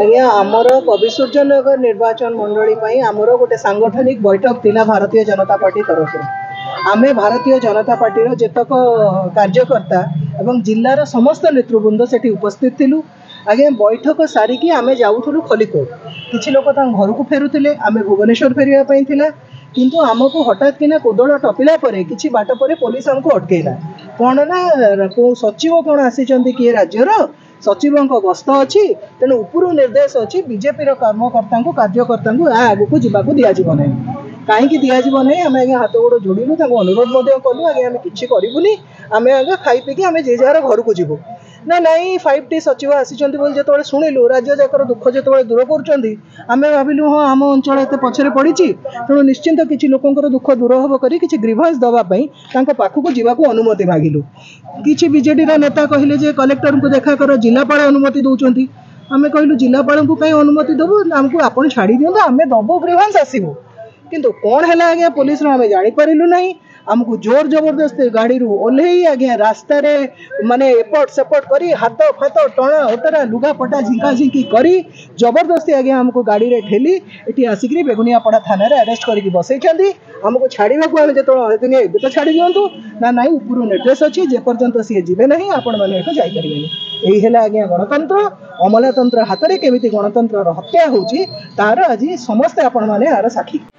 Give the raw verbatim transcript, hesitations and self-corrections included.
आज्ञा आमर कविसूर्यनगर निर्वाचन मंडली आमर गोटे सांगठनिक बैठक थिला भारतीय जनता पार्टी तरफ आमे भारतीय जनता पार्टी जेतक कार्यकर्ता एवं जिलार समस्त नेतृवृंद से उपस्थित थिलु। आगे बैठक सारिकी आमे जाऊथुलु खलिकोट किछि लोक घर को फेरुथिले आमे भुवनेश्वर फेरिया पई थिला किंतु आमको हठात किना कोदଳ टपिला परे किछि बाट परे पुलिस हमको अटकेला कौन ना को सचिव कौन आसी किए राज्यर सचिव गस्त अच्छी तेणु उपरू निर्देश अच्छी बीजेपी कर्मकर्ता कार्यकर्ता आग को जावाक दिज्व ना कहीं दिज्व ना आम आगे हाथ गोड़ जोड़ू अनुरोध कलु आगे आम कि करूनी आम आगे खाई पीकी आम जे जार घर को जीवु ना नाई फाइव टी सचिव आसी जो शुणिलु राज्य जाकर दुख जो दूर करें भाविलु हाँ आम अंचल एत पछरे पड़ी तेणु निश्चिंत किसी लोकंर दुख दूर हम कर ग्रीभांस दवाई पाखक जावाक अनुमति मागिलु। किसी बीजेडी नेता कहले जे कलेक्टर को देखा कर जिलापाल अनुमति दौरान आम कहलु जिलापाल को कहीं अनुमति देवु आमको आप छाड़ी दिखाँ आम दबु ग्रीभांस आसबू किंतु कौन है आज्ञा पुलिस आम जापारू ना आमको जोर जबरदस्ती गाड़ी ओह्ल आज्ञा रास्ता माने एपट सेपट कर हाथ फात टणा ओटरा लुगापटा झिंका झिंकी कर जबरदस्ती आज्ञा आमको गाड़ी रे ठेली ये आसिक बेगुनियापड़ा थाना अरेस्ट करके बसई आमको छाड़ा जो दिन ए तो छाड़ी दिंतु ना ना उपरू निर्देश अच्छी जेपर्यंत सी जीवे ना आपण मैंने जापरें यही है आज्ञा गणतंत्र अमलातंत्र हाथ में केमी गणतंत्र हत्या होची तार आज समस्ते आपण मैंने यार साक्षी।